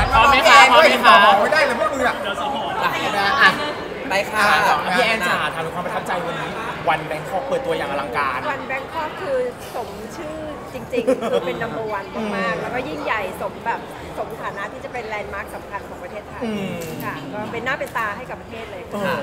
พร้อมไหมคะพร้อมไหมคะบอกไม่ได้เลยพวกมึงอ่ะไปค่ะพี่แอนจ๋าทำความประทับใจวันนี้วันแบงคอกเปิดตัวอย่างอลังการวันแบงคอกคือสมชื่อจริงๆคือเป็น number one มากๆแล้วก็ยิ่งใหญ่สมแบบสมฐานะที่จะเป็นแลนด์มาร์คสำคัญของประเทศไทยค่ะก็เป็นหน้าเป็นตาให้กับประเทศเลยค่ะ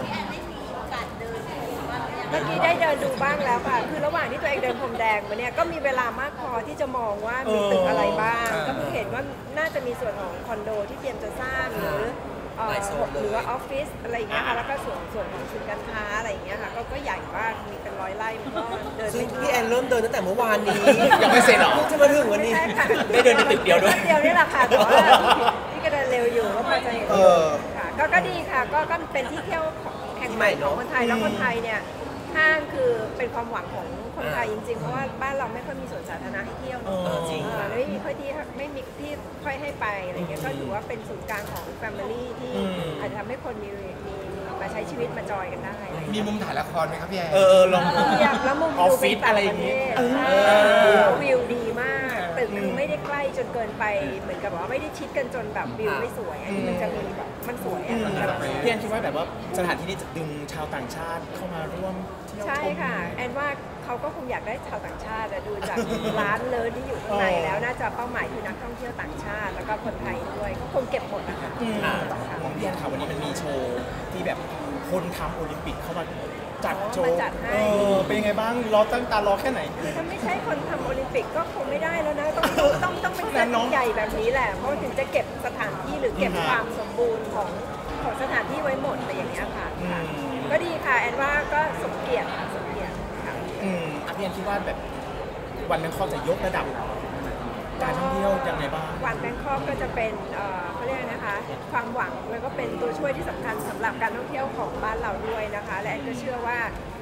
เมื่อกี้ได้เดินดูบ้างแล้วค่ะคือระหว่างที่ตัวเองเดินพรมแดงมาเนี่ยก็มีเวลามากพอที่จะมองว่ามีตึกอะไรบ้างก็เพิ่งเห็นว่าน่าจะมีส่วนของคอนโดที่เตรียมจะสร้างหรือว่าออฟฟิศอะไรอย่างเงี้ยค่ะแล้วก็ส่วนของศูนย์การค้าอะไรอย่างเงี้ยค่ะก็ใหญ่มากมีเป็น100 ไร่มันก็เดินไม่พี่แอนเริ่มเดินตั้งแต่เมื่อวานนี้ยังไม่เสร็จหรอจะมาถึงวันนี้ได้เดินในตึกเดียวด้วยเดียวนี่แหละค่ะแต่ว่าพี่ก็เดินเร็วอยู่ก็พอจะเห็นค่ะก็ดีค่ะก็เป็นที่เที่ยวแห่งใหม่ของคนไทยแล้วคนไทยเนี่ยห้างคือเป็นความหวังของคนไทยจริงๆเพราะว่าบ้านเราไม่ค่อยมีสวนสาธารณะให้เที่ยวจริงไม่มีไม่มีที่ค่อยให้ไปอะไรเงี้ยก็ถือว่าเป็นศูนย์กลางของแฟมิลี่ที่อาจจะทำให้คนมีมาใช้ชีวิตมาจอยกันได้มีมุมถ่ายละครไหมครับพี่แอนลองแล้วมุมออฟฟิศอะไรอย่างนี้วิวดีมากตึกคือไม่ได้ใกล้จนเกินไปเหมือนกับว่าไม่ได้ชิดกันจนแบบวิวไม่สวยอันนี้มันจะมีแบบมันสวยพี่แอนคิดว่าแบบว่าสถานที่นี้จะดึงชาวต่างชาติเข้ามาร่วมใช่ค่ะแอนว่าเขาก็คงอยากได้ชาวต่างชาติดูจากร้านเลิศที่อยู่ข้างในแล้วน่าจะเป้าหมายคือนักท่องเที่ยวต่างชาติแล้วก็คนไทยด้วยเขาคงเก็บหมดนะคะของพี่แอนค่ะวันนี้มันมีโชว์ที่แบบคนทำโอลิมปิกเข้ามาจัดโชว์เป็นยังไงบ้างรอตั้งตารอแค่ไหนถ้าไม่ใช่คนทำโอลิมปิกก็คงไม่ได้แล้วนะต้องเป็นจัดใหญ่แบบนี้แหละเพราะถึงจะเก็บสถานที่หรือเก็บความสมบูรณ์ของสถานที่ไว้หมดอะไรอย่างเงี้ยค่ะก็ดีค่ะแอนว่าก็สมเกียรติค่ะสมเกียรติค่ะพี่แอนคิดว่าแบบวันแบงคอกจะยกระดับการท่องเที่ยวยังไงบ้างวันแบงคอกก็จะเป็นเขาเรียกนะคะความหวังแล้วก็เป็นตัวช่วยที่สำคัญสำหรับการท่องเที่ยวของบ้านเราด้วยนะคะและแอนก็เชื่อว่า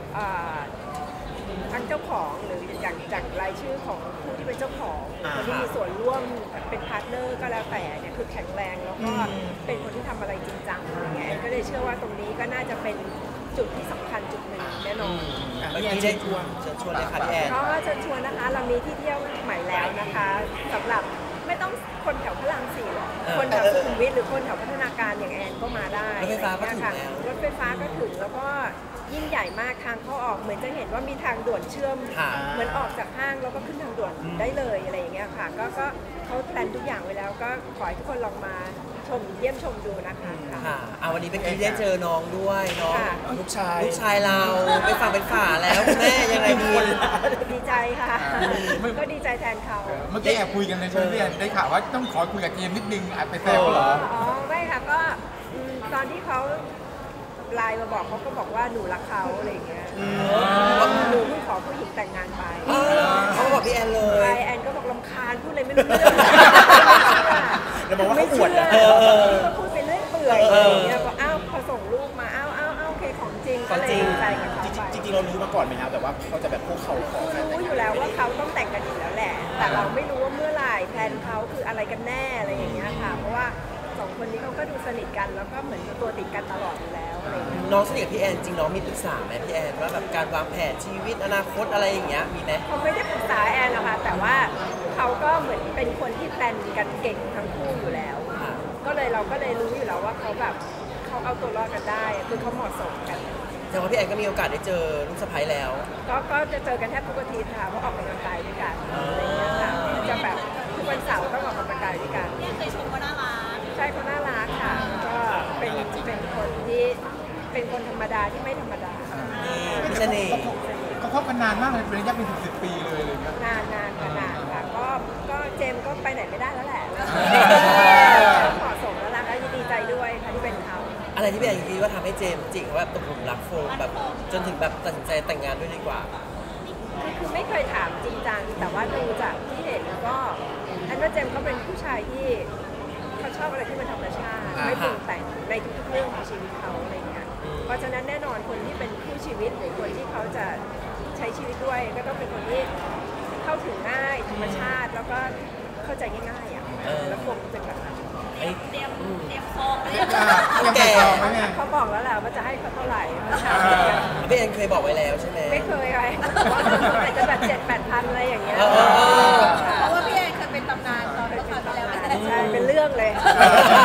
ทั้งเจ้าของหรืออย่างจากรายชื่อของผู้ที่เป็นเจ้าของคนที่มีส่วนร่วมเป็นพาร์ทเนอร์ก็แล้วแต่เนี่ยคือแข็งแรงแล้วก็เป็นคนที่ทำอะไรจริงจังอย่างเงี้ยก็เลยเชื่อว่าตรงนี้ก็น่าจะเป็นจุดที่สำคัญจุดหนึ่งแน่นอนพี่แอนเชิญชวนเลยค่ะพี่แอนก็เชิญชวนนะคะเรามีที่เที่ยวใหม่แล้วนะคะสำหรับไม่ต้องคนแถวพระราม4หรอกคนแถวสุขุมวิทหรือคนแถวพัฒนาการอย่างแอนก็มาได้รถไฟฟ้าก็ถึงแล้วรถไฟฟ้าก็ถึงแล้วก็ยิ่งใหญ่มากทางเข้าออกเหมือนจะเห็นว่ามีทางด่วนเชื่อมเหมือนออกจากห้างแล้วก็ขึ้นทางด่วนได้เลยอะไรอย่างเงี้ยค่ะก็เขาแพลนทุกอย่างไว้แล้วก็ขอให้ทุกคนลองมาเยี่ยมชมดูนะคะค่ะวันนี้เป็นที่ได้เจอน้องด้วยน้องลูกชายเราไปฝากเป็นฝาแล้วแม่ยังไงดีใจค่ะก็ดีใจแทนเขาเมื่อกี้แอบคุยกันในเชิงเรียนได้ข่าวว่าต้องขอคุยกับเจมนิดนึงไปแซวเหรอไม่ค่ะก็ตอนที่เขาไลน์มาบอกเขาก็บอกว่าหนูรักเขาอะไรอย่างเงี้ยหนูเพิ่งขอผู้หญิงแต่งงานไปเขาบอกพี่แอนเลยแอนก็บอกรำคาญพูดอะไรไม่รู้เรื่องแล้วบอกว่าเขาปวดแล้วพูดไปเรื่อยเปื่อยอย่างเงี้ยบอกพอส่งรูปมาโอเคของจริงก็เลยใจกับเขาไปจริงๆเรารู้มาก่อนไหมครับแต่ว่าเขาจะแบบพวกเขารู้อยู่แล้วว่าเขาต้องแต่งกันอยู่แล้วแหละแต่เราไม่รู้ว่าเมื่อไหร่แพลนเขาคืออะไรกันแน่อะไรอย่างเงี้ยค่ะเพราะว่า2 คนนี้เขาก็ดูสนิทกันแล้วก็เหมือนตัวติดกันตลอดอยู่แล้วอะไรอย่างเงี้ยน้องสนิทกับพี่แอนจริงน้องมีปรึกษาไหมพี่แอนว่าแบบการวางแผนชีวิตอนาคตอะไรอย่างเงี้ยมีไหมเขาไม่ได้ปรึกษาแอนหรอกค่ะแต่ว่าเขาก็เหมือนเป็นคนที่แพลนกันเก่งทั้งคู่อยู่แล้วเราก็เลยรู้อยู่แล้วว่าเขาแบบเขาเอาตัวรอดกันได้คือเขาเหมาะสมกันแต่ว่าพี่แอนก็มีโอกาสได้เจอลูกสะใภ้แล้วก็จะเจอกันแทบทุกอาทิตย์ค่ะเพราะออกกำลังกายด้วยกันอะไรเงี้ยค่ะจะแบบทุกวันเสาร์ต้องออกกำลังกายด้วยกันเคยชมว่าน่ารักใช่เขาน่ารักค่ะก็เป็นคนที่เป็นคนธรรมดาที่ไม่ธรรมดามีเสน่ห์เขาคบกันนานมากเลยเป็นระยะเป็น10 ปีเลยอะไรเงี้ยนานค่ะก็เจมก็ไปไหนไม่ได้แล้วแหละเหมาะสมแล้วล่ะก็ดีใจด้วยค่ะที่เป็นเขาอะไรที่พี่แอนคิดว่าทำให้เจมจริงเขาแบบตกหลุมรักโฟมแบบจนถึงแบบตัดสินใจแต่งงานด้วยดีกว่าคือไม่เคยถามจริงจังแต่ว่าดูจากที่เห็นก็อันว่าเจมเขาเป็นผู้ชายที่เขาชอบอะไรที่มันธรรมชาติไม่ปรุงแต่งในทุกๆเรื่องของชีวิตเขาอะไรเงี้ยเพราะฉะนั้นแน่นอนคนที่เป็นคู่ชีวิตหรือคนที่เขาจะใช้ชีวิตด้วยก็ต้องเป็นคนที่เข้าถึงง่ายธรรมชาติแล้วก็เข้าใจง่ายๆแล้วคงเป็นแบบนั้นเตรียมซองเขาบอกแล้วแหละว่าจะให้เขาเท่าไหร่พี่แอนเคยบอกไว้แล้วใช่ไหมไม่เคยค่ะอาจจะแบบ7-8,000อะไรอย่างเงี้ยเพราะว่าพี่แอนเคยเป็นตำนานตอนเมื่อคราวที่แล้วใช่เป็นเรื่องเลย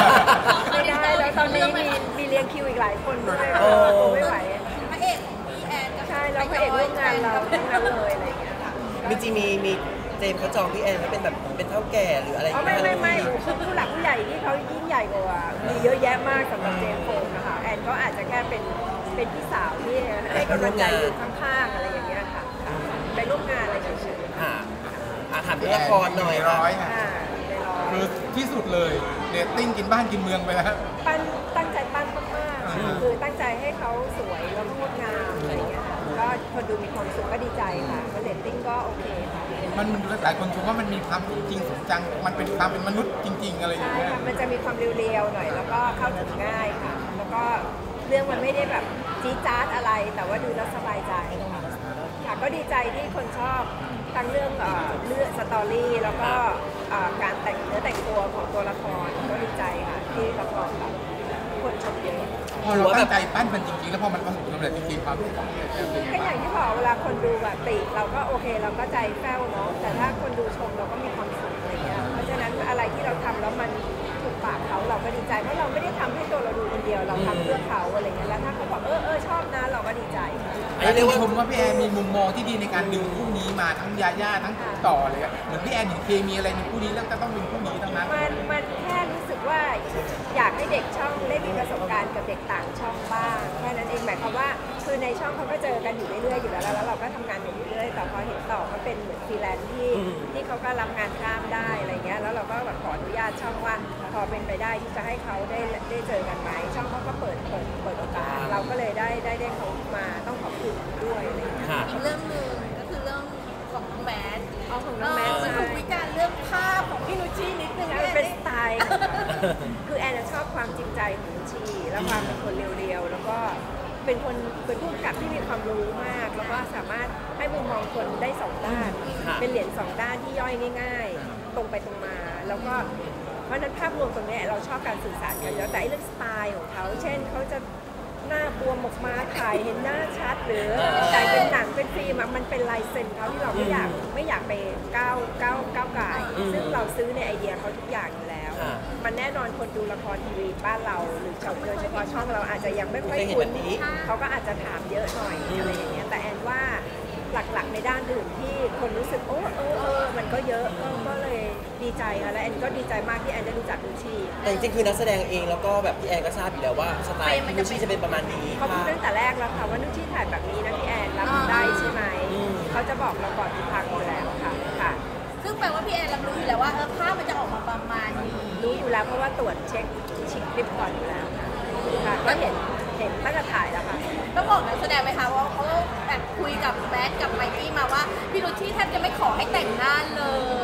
คิวอีกหลายคนด้วยโอ้ไม่ไหวพระเอกของพี่แอนก็ใช่แล้วพระเอกร่วมงานเราทั้งนั้นเลยอะไรอย่างเงี้ยค่ะมีจริงมีเจมส์เขาจองพี่แอนเขาเป็นแบบเป็นเท่าแก่หรืออะไรอ๋อไม่คือผู้หลักผู้ใหญ่ที่เขายิ่งใหญ่กว่ามีเยอะแยะมากสำหรับเจมส์โฟมนะคะแอนก็อาจจะแค่เป็นพี่สาวที่ให้กำลังใจอยู่ข้างๆอะไรอย่างเงี้ยค่ะไปร่วมงานอะไรเฉยๆค่ะถามเรื่องละครหน่อยร้อยค่ะค่ะในร้อยคือที่สุดเลยเรตติ้งกินบ้านกินเมืองไปแล้วปั้นตั้งใจปั้นมากๆคือตั้งใจให้เขาสวยแล้วก็งดงามอะไรอย่างเงี้ยค่ะก็คนดูมีความสุขก็ดีใจค่ะก็เรตติ้งก็โอเคค่ะมันหลายคนชมว่ามันมีความจริงสมจังมันเป็นความเป็นมนุษย์จริง ๆ อะไรอย่างใช่เงี้ยค่ะมันจะมีความเรียวๆหน่อยแล้วก็เข้าถึงง่ายค่ะ แล้วก็เรื่องมันไม่ได้แบบจี๊ดจ๊าดอะไร แต่ว่าดูแล้วสบายใจค่ะค่ะก็ดีใจที่คนชอบทั้งเรื่องเรื่องสตอรี่แล้วก็การแต่งเนื้อแต่งตัวของตัวละครก็ดีใจค่ะที่ละครแบบคนชมเยอะพอเราตั้งใจปั้นมันจริงๆแล้วพอมันประสบความสำเร็จจริงๆความรู้สึกของแอมเป็นยังก็ไงอย่างที่บอกเวลาคนดูแบบติเราก็โอเคเราก็ใจแป้วเนาะแต่ถ้าคนดูชมเราก็มีความสุขอะไรเงี้ยเพราะฉะนั้นอะไรที่เราทำแล้วมันถูกปากเขาเราก็ดีใจเพราะเราไม่ได้ทำให้ตัวเราดูคนเดียวเราทำเพื่อเขาอะไรเงี้ยแล้วถ้าเขาบอกชอบนะเราก็ดีใจค่ะอันนี้เรียกว่าชมว่าพี่แอนมีมุมมองที่ดีในการดึงคู่นี้มาทั้งยาย่าทั้งต่อเลยอะเหมือนพี่แอนเห็นเคมีอะไรในคู่นี้แล้วจะต้องเป็นคู่นี้ทั้งนั้นมันแค่รู้สึกว่าอยากให้เด็กช่องได้มีประสบการณ์กับเด็กต่างช่องบ้างแค่นั้นเองหมายความว่าคือในช่องเขาก็เจอกันอยู่เรื่อยๆอยู่แล้วแล้วเราก็ทำงานอยู่เรื่อยๆแต่พอเห็นต่อเขาเป็นเหมือนฟรีแลนซ์ที่เขาก็รับงานข้ามได้อะไรเงี้ยแล้วเราก็แบบขออนุญาตช่องว่าพอเป็นไปได้ที่จะให้เขาได้เจอกันไหมช่องเขาก็เปิดโอกาสเราก็เลยได้เขามาต้องขอบคุณด้วยอะไรเงี้ยค่ะอีกเรื่องหนึ่งก็คือเรื่องของน้องแมทเอาของน้องแมทมันถูกวิจารณ์เรื่องภาพของพี่นุชชี่นิดนึงแล้วมันเป็นสไตล์ของเขาคือแอนชอบความจริงใจของชีและความเป็นคนเรียวๆแล้วก็เป็นผู้กำกับที่มีความรู้มาก แล้วก็สามารถให้มุมมองคนได้สองด้านค่ะเป็นเหรียญสองด้านที่ย่อยง่าย ๆ ตรงไปตรงมา แล้วก็เพราะฉะนั้นภาพรวมตรงเนี้ยเราชอบการสื่อสารกันแล้วแต่ไอ้เรื่องสไตล์ของเขาเช่นเขาจะหน้าบวมออกมาถ่ายเห็นหน้าชัด หรือถ่ายเป็นหนังเป็นฟิล์มอะมันเป็นลายเซ็นเขาที่เราไม่อยากไปก้าวไก่ายซึ่งเราซื้อในไอเดียเขาทุกอย่างอยู่แล้วค่ะมันแน่นอนคนดูละครทีวีบ้านเราหรือโดยเฉพาะช่องเราอาจจะยังไม่ค่อยเคยเห็นคุ้แบนบนี้เขาก็อาจจะถามเยอะหน่อยอะไรอย่างเงี้ยแต่แอนว่าหลักๆในด้านอื่นที่คนรู้สึกมันก็เยอะก็เลยดีใจค่ะและแอนก็ดีใจมากที่แอนได้รู้จักดูชีแต่จริงๆคือนักแสดงเองแล้วก็แบบพี่แอนก็ทราบอยู่แล้วว่าสไตล์นุชชี่จะเป็นประมาณนี้เขาพูดค่ะตั้งแต่แรกแล้วค่ะว่านุชชี่ถ่ายแบบนี้นะพี่แอนรับได้ใช่ไหมเขาจะบอกเราก่อนทุกครั้งอยู่แล้วค่ะซึ่งแปลว่าพี่แอนรับรู้อยู่แล้วว่าภาพมันจะออกมาประมาณนี้รู้อยู่แล้วเพราะว่าตรวจเช็คคลิปก่อนอยู่แล้วค่ะก็เห็นตั้งแต่ถ่ายแล้วค่ะต้องบอกนักแสดงไหมคะว่าเขาแอบคุยกับแมทกับไมกี้มาว่าพี่นุชชี่แทบจะไม่ขอให้แต่งหน้าเลย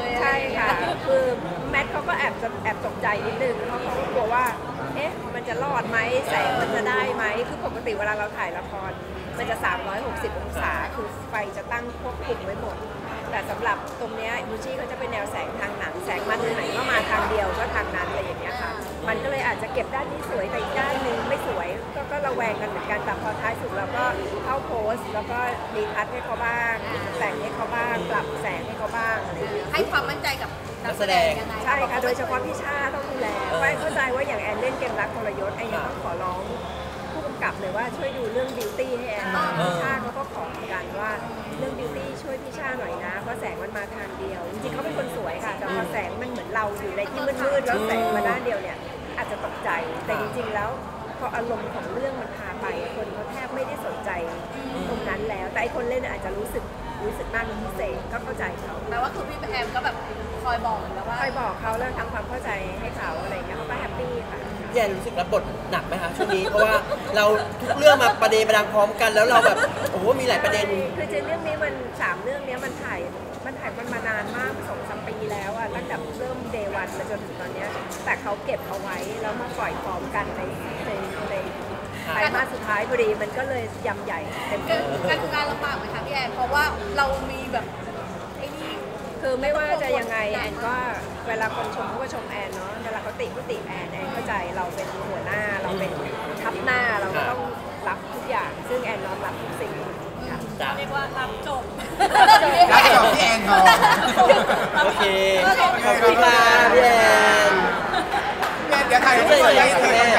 ใช่ค่ะ คือแมทเขาก็แอบตกใจนิดนึงเพราะเขาก็กลัวว่า มันจะรอดไหมแสงมันจะได้ไหมคือปกติเวลาเราถ่ายละคร มันจะ 360 องศา คือไฟจะตั้งควบคุมไว้หมด แต่สำหรับตรงเนี้ยมูชี่เขาจะเป็นแนวแสงทางหนัง แสงมาทางไหนก็มาทางเดียวก็ทางนั้นอะไรอย่างเงี้ยค่ะ มันก็เลยอาจจะเก็บด้านนี้สวยแต่อีกด้านหนึงไม่สวย ก็ระแวงกันเหมือนกัน แต่พอท้ายสุดเราก็เข้าโพสต์แล้วก็รีทัชให้เขาบ้าง แต่งให้เขาบ้าง ปรับแสงให้เขาบ้างอะไรอย่างเงี้ยให้ความมั่นใจกับนักแสดงยังไงใช่ค่ะ โดยเฉพาะพี่ชาต้องดูแลเพราะเข้าใจว่าอย่างแอนเล่นเกมรักทรยศแอนยังต้องขอร้องผู้กำกับเลยว่าช่วยดูเรื่องบิวตี้ให้แอนหน่อยพี่ชาเขาก็ขอเหมือนกันว่าเรื่องบิวตี้ช่วยพี่ชาหน่อยนะเพราะแสงมันมาทางเดียว จริงๆเขาเป็นคนสวยค่ะ แต่พอแสงมันเหมือนเราอยู่ในที่มืดๆแล้วแสงมาด้านเดียวเนี่ยอาจจะตกใจ แต่จริงๆแล้วพออารมณ์ของเรื่องมันพาไปคนเขาแทบไม่ได้สนใจตรงนั้นแล้ว แต่ไอคนเล่นอาจจะรู้สึกมากเป็นพิเศษก็เข้าใจเขาแปลว่าคือพี่แอมก็แบบคอยบอกอยู่แล้วว่าคอยบอกเขาแล้วทำความเข้าใจให้เขาอะไรอย่างเงี้ยเขาก็แฮปปี้ค่ะพี่แอนรู้สึกรับบทหนักไหมคะช่วงนี้เพราะว่าเราทุกเรื่องมาประเดประดังพร้อมกันแล้วเราแบบโอ้โหมีหลายประเด็นคือเรื่องนี้มัน3เรื่องนี้มันถ่ายมันมานานมาก2-3 ปีแล้วอะตั้งแต่เริ่มเดวันมาจนถึงตอนเนี้ยแต่เขาเก็บเอาไว้แล้วมาปล่อยพร้อมกันในไตรมาสสุดท้ายพอดีมันก็เลยยำใหญ่เต็มการทำงานลำบากไหมคะพี่แอนเพราะว่าเรามีแบบไอ้นี่คือไม่ว่าจะยังไงแอนก็เวลาคนชมเขาก็ชมแอนเนาะเวลาเขาติก็ติแอนเข้าใจเราเป็นหัวหน้าเราเป็นทัพหน้าเราก็ต้องรับทุกอย่าง ซึ่งแอนน้อมรับทุกสิ่งค่ะจ้ะเรียกว่ารับจบรักจบพี่แอนทองโอเคขอบคุณค่ะพี่แอนพี่แอนเดี๋ยวถ่ายรูปก่อน